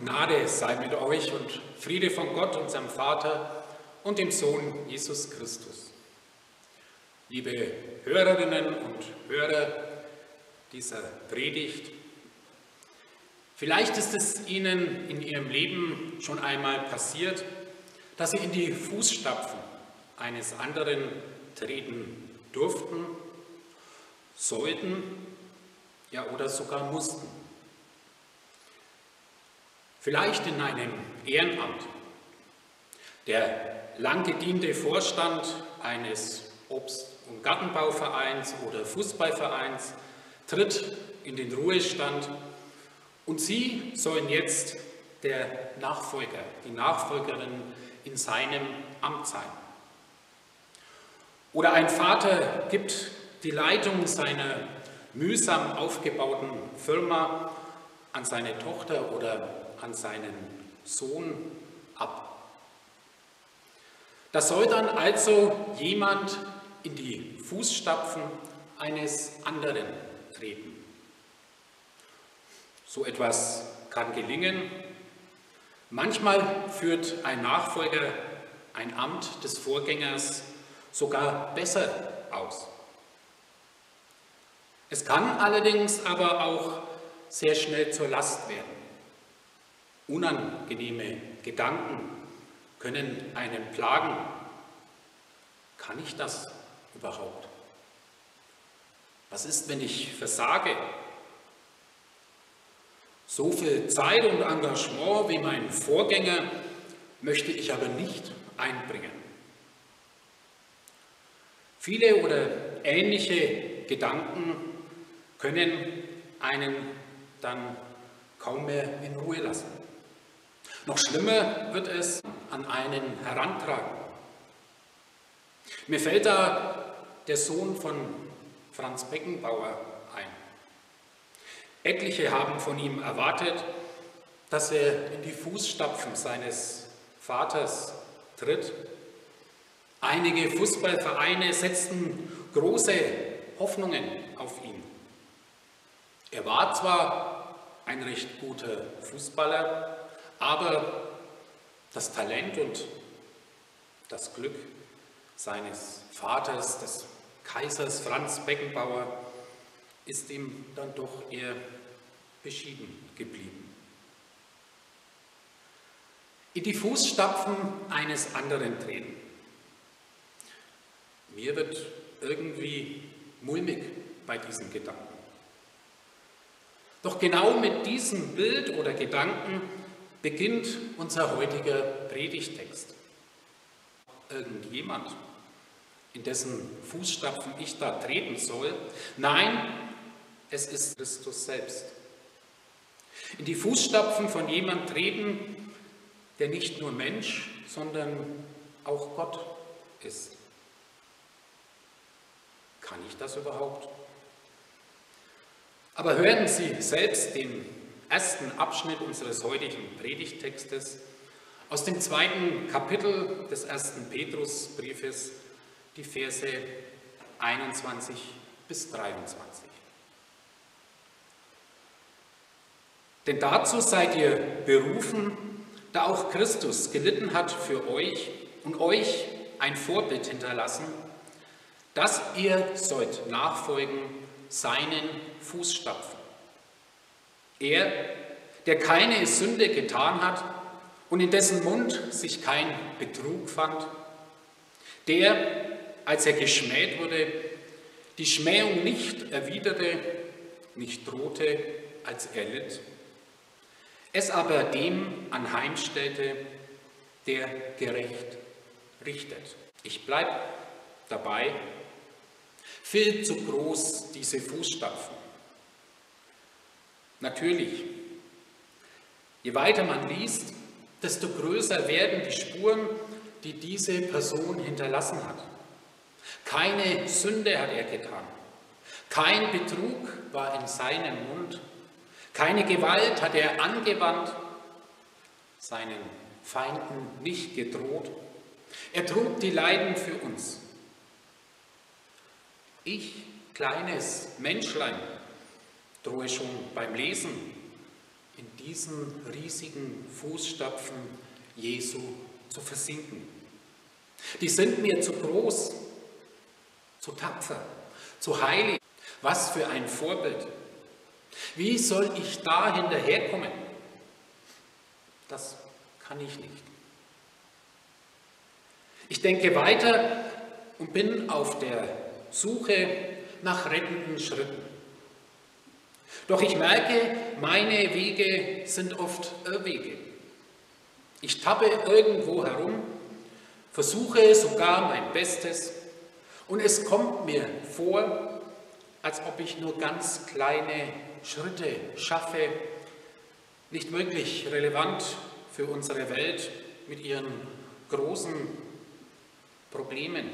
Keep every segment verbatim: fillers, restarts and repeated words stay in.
Gnade sei mit euch und Friede von Gott, unserem Vater und dem Sohn Jesus Christus. Liebe Hörerinnen und Hörer dieser Predigt, vielleicht ist es Ihnen in Ihrem Leben schon einmal passiert, dass Sie in die Fußstapfen eines anderen treten durften, sollten, ja oder sogar mussten. Vielleicht in einem Ehrenamt. Der lang gediente Vorstand eines Obst- und Gartenbauvereins oder Fußballvereins tritt in den Ruhestand und Sie sollen jetzt der Nachfolger, die Nachfolgerin in seinem Amt sein. Oder ein Vater gibt die Leitung seiner mühsam aufgebauten Firma an seine Tochter oder an seinen Sohn ab. Da soll dann also jemand in die Fußstapfen eines anderen treten. So etwas kann gelingen. Manchmal führt ein Nachfolger ein Amt des Vorgängers sogar besser aus. Es kann allerdings aber auch sehr schnell zur Last werden. Unangenehme Gedanken können einen plagen. Kann ich das überhaupt? Was ist, wenn ich versage? So viel Zeit und Engagement wie mein Vorgänger möchte ich aber nicht einbringen. Viele oder ähnliche Gedanken können einen dann kaum mehr in Ruhe lassen. Noch schlimmer wird es an einen herantragen. Mir fällt da der Sohn von Franz Beckenbauer ein. Etliche haben von ihm erwartet, dass er in die Fußstapfen seines Vaters tritt. Einige Fußballvereine setzten große Hoffnungen auf ihn. Er war zwar ein recht guter Fußballer, aber das Talent und das Glück seines Vaters, des Kaisers Franz Beckenbauer, ist ihm dann doch eher beschieden geblieben. In die Fußstapfen eines anderen treten. Mir wird irgendwie mulmig bei diesen Gedanken. Doch genau mit diesem Bild oder Gedanken beginnt unser heutiger Predigtext. Irgendjemand, in dessen Fußstapfen ich da treten soll? Nein, es ist Christus selbst. In die Fußstapfen von jemandem treten, der nicht nur Mensch, sondern auch Gott ist. Kann ich das überhaupt? Aber hören Sie selbst den ersten Abschnitt unseres heutigen Predigttextes aus dem zweiten Kapitel des ersten Petrusbriefes, die Verse einundzwanzig bis dreiundzwanzig. Denn dazu seid ihr berufen, da auch Christus gelitten hat für euch und euch ein Vorbild hinterlassen, dass ihr sollt nachfolgen seinen Fußstapfen. Er, der keine Sünde getan hat und in dessen Mund sich kein Betrug fand, der, als er geschmäht wurde, die Schmähung nicht erwiderte, nicht drohte, als er litt, es aber dem anheimstellte, der gerecht richtet. Ich bleibe dabei, viel zu groß diese Fußstapfen. Natürlich, je weiter man liest, desto größer werden die Spuren, die diese Person hinterlassen hat. Keine Sünde hat er getan, kein Betrug war in seinem Mund, keine Gewalt hat er angewandt, seinen Feinden nicht gedroht. Er trug die Leiden für uns. Ich, kleines Menschlein, drohe schon beim Lesen in diesen riesigen Fußstapfen Jesu zu versinken. Die sind mir zu groß, zu tapfer, zu heilig. Was für ein Vorbild. Wie soll ich da hinterherkommen? Das kann ich nicht. Ich denke weiter und bin auf der Suche nach rettenden Schritten. Doch ich merke, meine Wege sind oft Irrwege. Ich tappe irgendwo herum, versuche sogar mein Bestes und es kommt mir vor, als ob ich nur ganz kleine Schritte schaffe, nicht wirklich relevant für unsere Welt mit ihren großen Problemen.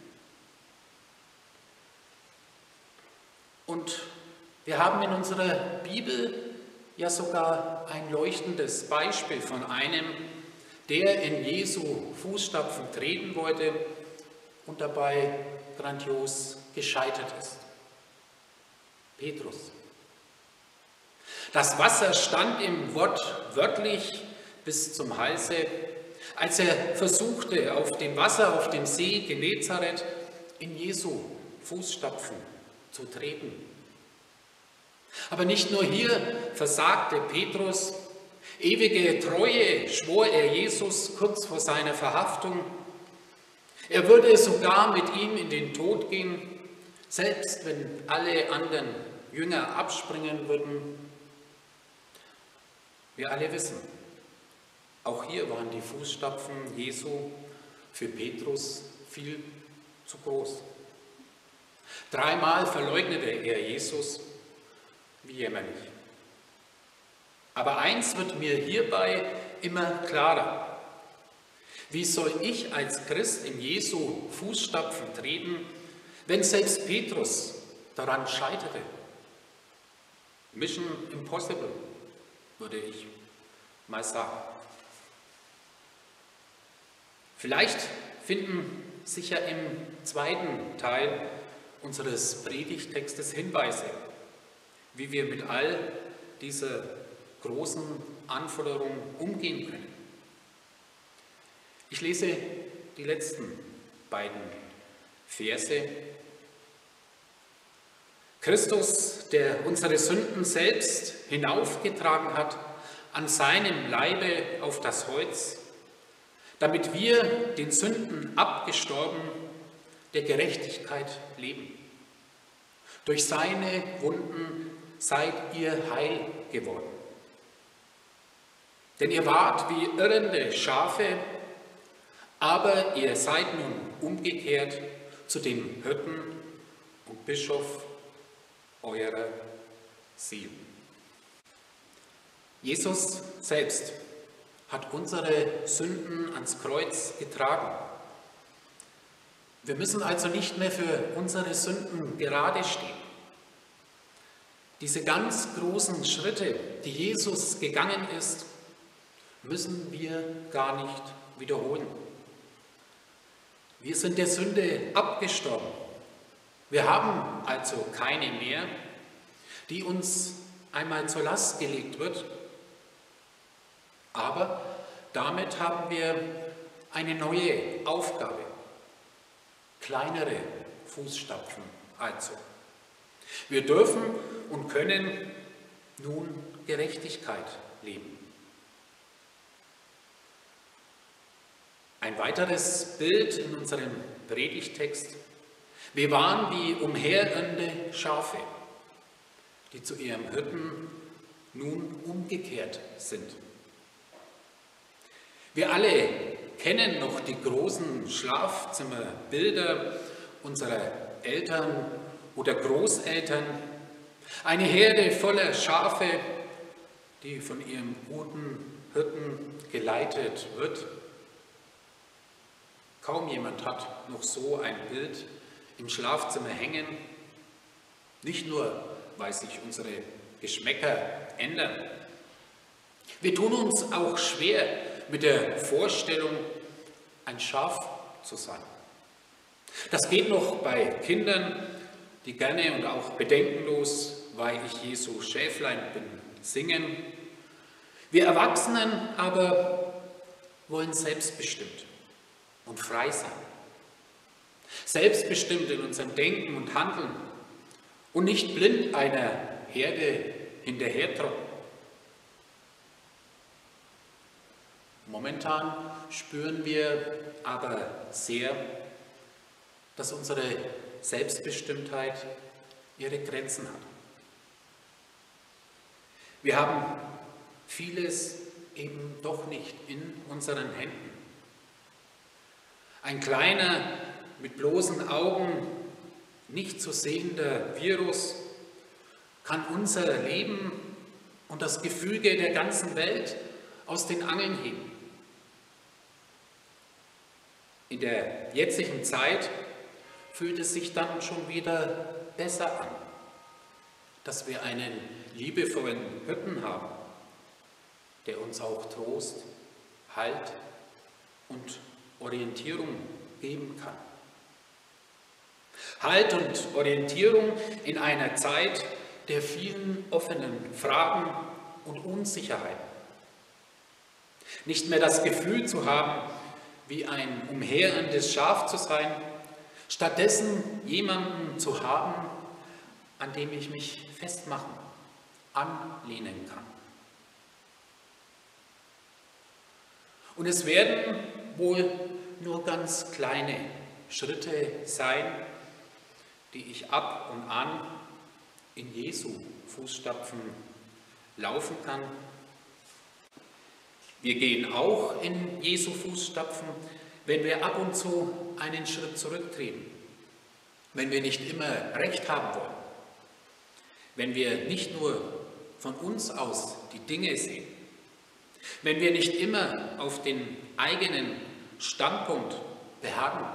Und wir haben in unserer Bibel ja sogar ein leuchtendes Beispiel von einem, der in Jesu Fußstapfen treten wollte und dabei grandios gescheitert ist. Petrus. Das Wasser stand ihm wortwörtlich bis zum Halse, als er versuchte, auf dem Wasser auf dem See Genezareth in Jesu Fußstapfen zu treten. Aber nicht nur hier versagte Petrus. Ewige Treue schwor er Jesus kurz vor seiner Verhaftung. Er würde sogar mit ihm in den Tod gehen, selbst wenn alle anderen Jünger abspringen würden. Wir alle wissen, auch hier waren die Fußstapfen Jesu für Petrus viel zu groß. Dreimal verleugnete er Jesus, wie jämmerlich. Aber eins wird mir hierbei immer klarer. Wie soll ich als Christ in Jesu Fußstapfen treten, wenn selbst Petrus daran scheiterte? Mission impossible, würde ich mal sagen. Vielleicht finden sich ja im zweiten Teil unseres Predigttextes Hinweise, wie wir mit all dieser großen Anforderungen umgehen können. Ich lese die letzten beiden Verse. Christus, der unsere Sünden selbst hinaufgetragen hat, an seinem Leibe auf das Holz, damit wir den Sünden abgestorben, der Gerechtigkeit leben. Durch seine Wunden seid ihr heil geworden. Denn ihr wart wie irrende Schafe, aber ihr seid nun umgekehrt zu dem Hirten und Bischof eurer Seelen. Jesus selbst hat unsere Sünden ans Kreuz getragen. Wir müssen also nicht mehr für unsere Sünden gerade stehen. Diese ganz großen Schritte, die Jesus gegangen ist, müssen wir gar nicht wiederholen. Wir sind der Sünde abgestorben. Wir haben also keine mehr, die uns einmal zur Last gelegt wird. Aber damit haben wir eine neue Aufgabe. Kleinere Fußstapfen also. Wir dürfen und können nun Gerechtigkeit leben. Ein weiteres Bild in unserem Predigtext. Wir waren wie umherirrende Schafe, die zu ihrem Hirten nun umgekehrt sind. Wir alle kennen noch die großen Schlafzimmerbilder unserer Eltern oder Großeltern. Eine Herde voller Schafe, die von ihrem guten Hirten geleitet wird. Kaum jemand hat noch so ein Bild im Schlafzimmer hängen. Nicht nur, weil sich unsere Geschmäcker ändern. Wir tun uns auch schwer mit der Vorstellung, ein Schaf zu sein. Das geht noch bei Kindern, die gerne und auch bedenkenlos, weil ich Jesu Schäflein bin, singen Wir Erwachsenen aber wollen selbstbestimmt und frei sein. Selbstbestimmt in unserem Denken und Handeln und nicht blind einer Herde hinterhertrotten. Momentan spüren wir aber sehr, dass unsere Selbstbestimmtheit ihre Grenzen hat. Wir haben vieles eben doch nicht in unseren Händen. Ein kleiner, mit bloßen Augen nicht zu sehender Virus kann unser Leben und das Gefüge der ganzen Welt aus den Angeln heben. In der jetzigen Zeit fühlt es sich dann schon wieder besser an, dass wir einen liebevollen Hirten haben, der uns auch Trost, Halt und Orientierung geben kann. Halt und Orientierung in einer Zeit der vielen offenen Fragen und Unsicherheiten. Nicht mehr das Gefühl zu haben, wie ein umherirrendes Schaf zu sein, stattdessen jemanden zu haben, an dem ich mich festmachen, anlehnen kann. Und es werden wohl nur ganz kleine Schritte sein, die ich ab und an in Jesu Fußstapfen laufen kann. Wir gehen auch in Jesu Fußstapfen, wenn wir ab und zu einen Schritt zurücktreten, wenn wir nicht immer Recht haben wollen, wenn wir nicht nur von uns aus die Dinge sehen, wenn wir nicht immer auf den eigenen Standpunkt beharren.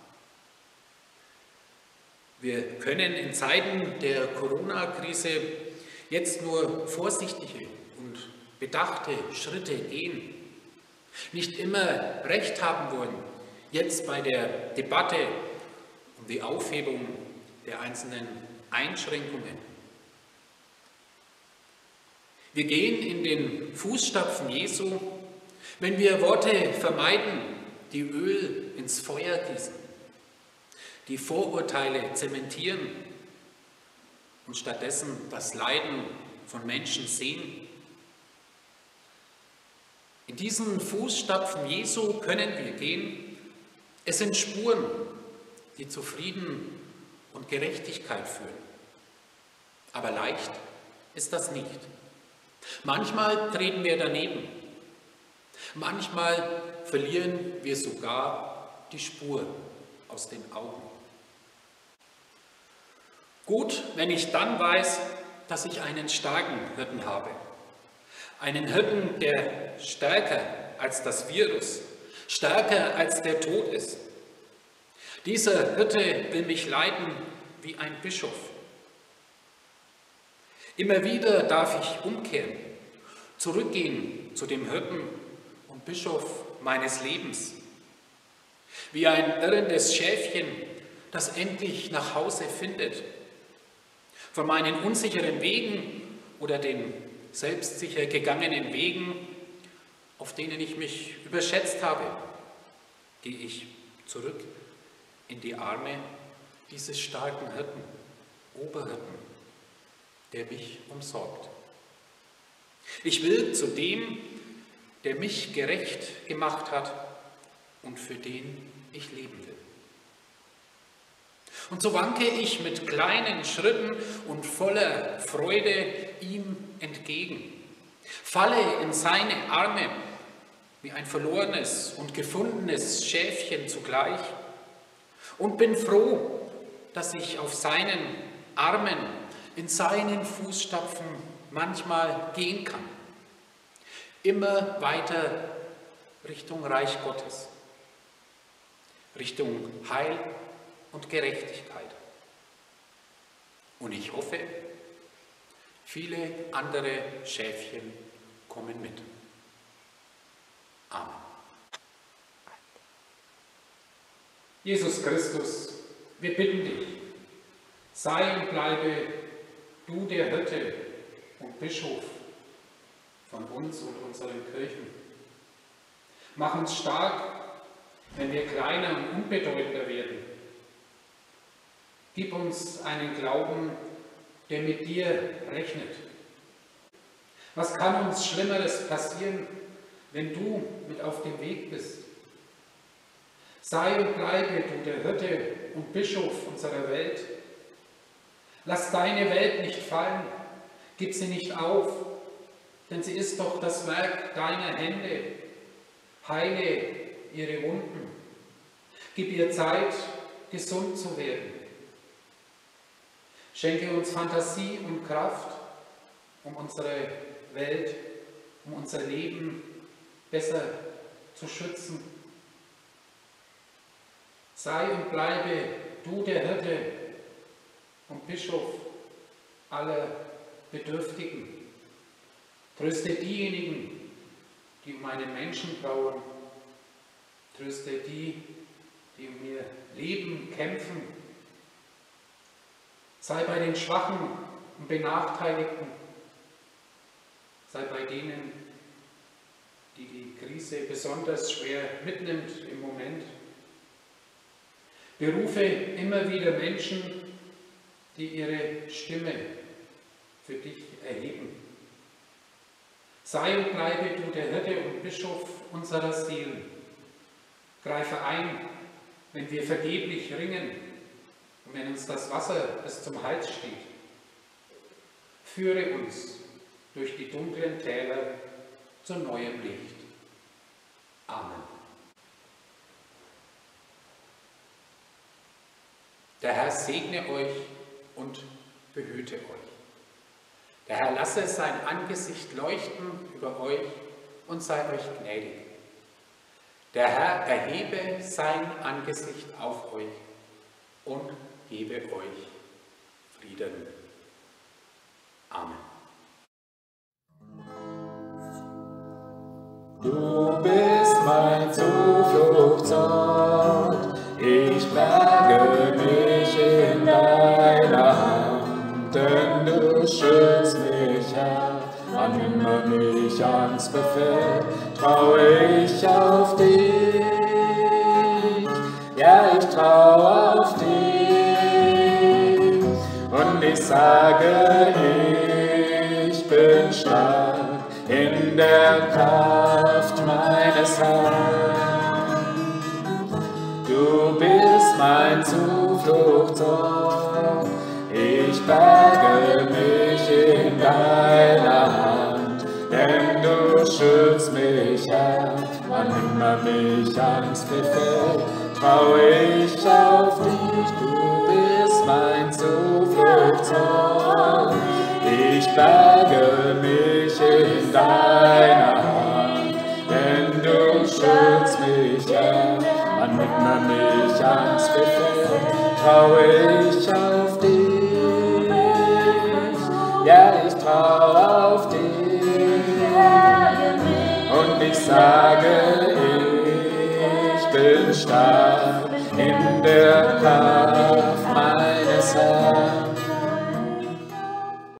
Wir können in Zeiten der Corona-Krise jetzt nur vorsichtige und bedachte Schritte gehen, nicht immer Recht haben wollen, jetzt bei der Debatte um die Aufhebung der einzelnen Einschränkungen. Wir gehen in den Fußstapfen Jesu, wenn wir Worte vermeiden, die Öl ins Feuer gießen, die Vorurteile zementieren und stattdessen das Leiden von Menschen sehen. In diesen Fußstapfen Jesu können wir gehen. Es sind Spuren, die zu Frieden und Gerechtigkeit führen. Aber leicht ist das nicht. Manchmal treten wir daneben. Manchmal verlieren wir sogar die Spur aus den Augen. Gut, wenn ich dann weiß, dass ich einen starken Hirten habe. Einen Hirten, der stärker als das Virus, stärker als der Tod ist. Dieser Hirte will mich leiten wie ein Bischof. Immer wieder darf ich umkehren, zurückgehen zu dem Hirten und Bischof meines Lebens. Wie ein irrendes Schäfchen, das endlich nach Hause findet. Von meinen unsicheren Wegen oder den selbstsicher gegangenen Wegen, auf denen ich mich überschätzt habe, gehe ich zurück in die Arme dieses starken Hirten, Oberhirten, der mich umsorgt. Ich will zu dem, der mich gerecht gemacht hat und für den ich leben will. Und so wanke ich mit kleinen Schritten und voller Freude ihm entgegen, falle in seine Arme wie ein verlorenes und gefundenes Schäfchen zugleich und bin froh, dass ich auf seinen Armen, in seinen Fußstapfen manchmal gehen kann. Immer weiter Richtung Reich Gottes, Richtung Heil und Gerechtigkeit. Und ich hoffe, viele andere Schäfchen kommen mit. Amen. Jesus Christus, wir bitten dich, sei und bleibe du der Hirte und Bischof von uns und unseren Kirchen. Mach uns stark, wenn wir kleiner und unbedeutender werden. Gib uns einen Glauben, der mit dir rechnet. Was kann uns Schlimmeres passieren, wenn du mit auf dem Weg bist? Sei und bleibe du der Hirte und Bischof unserer Welt. Lass deine Welt nicht fallen, gib sie nicht auf, denn sie ist doch das Werk deiner Hände. Heile ihre Wunden. Gib ihr Zeit, gesund zu werden. Schenke uns Fantasie und Kraft, um unsere Welt, um unser Leben besser zu schützen. Sei und bleibe du der Hirte und Bischof aller Bedürftigen. Tröste diejenigen, die um einen Menschen trauern. Tröste die, die um ihr Leben kämpfen. Sei bei den Schwachen und Benachteiligten. Sei bei denen, die die Krise besonders schwer mitnimmt im Moment. Berufe immer wieder Menschen, die ihre Stimme für dich erheben. Sei und bleibe du der Hirte und Bischof unserer Seelen. Greife ein, wenn wir vergeblich ringen und wenn uns das Wasser bis zum Hals steht. Führe uns durch die dunklen Täler zu neuem Licht. Amen. Der Herr segne euch und behüte euch. Der Herr lasse sein Angesicht leuchten über euch und sei euch gnädig. Der Herr erhebe sein Angesicht auf euch und gebe euch Frieden. Amen. Du bist mein Zufluchtsort, ich berge mich in deiner Hand, denn du schützt mich, Herr, wann immer mich Angst befällt, traue ich auf dich, ja, ich traue auf dich, und ich sage, ich bin stark in der Kraft meines Herrn. Du bist mein Zufluchtsort, ich berge mich in deiner Hand, denn du schützt mich, Herr, wann immer mich Angst befällt, traue ich auf dich. Du bist mein Zufluchtsort, ich berge mich in deiner Hand, denn du schützt mich, Herr, wann immer mich Angst befällt, traue ich auf dich, ja, ich traue auf dich, und ich sage, ich bin stark in der Kraft